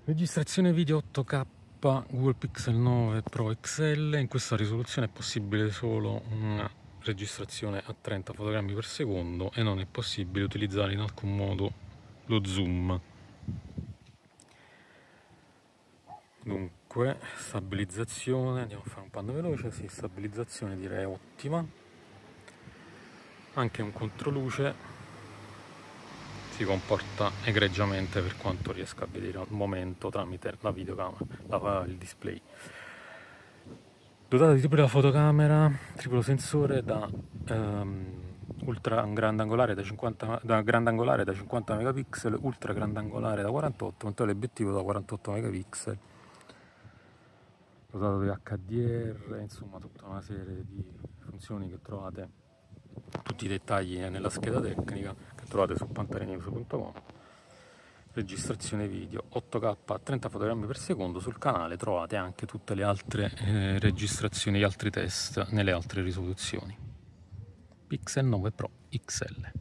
Registrazione video 8K Google Pixel 9 Pro XL. In questa risoluzione è possibile solo una registrazione a 30 fotogrammi per secondo e non è possibile utilizzare in alcun modo lo zoom. Dunque, stabilizzazione, andiamo a fare un panno veloce. Sì, stabilizzazione direi ottima, anche un controluce si comporta egregiamente per quanto riesco a vedere al momento tramite la videocamera, il display. Dotata di tripla fotocamera, triplo sensore da ultra grandangolare da 50 megapixel, ultra grandangolare da 48, con teleobiettivo da 48 megapixel, dotato di HDR, insomma tutta una serie di funzioni che trovate, tutti i dettagli nella scheda tecnica che trovate su pantalenews.com. Registrazione video 8K a 30 fotogrammi per secondo. Sul canale trovate anche tutte le altre registrazioni, gli altri test nelle altre risoluzioni. Pixel 9 Pro XL.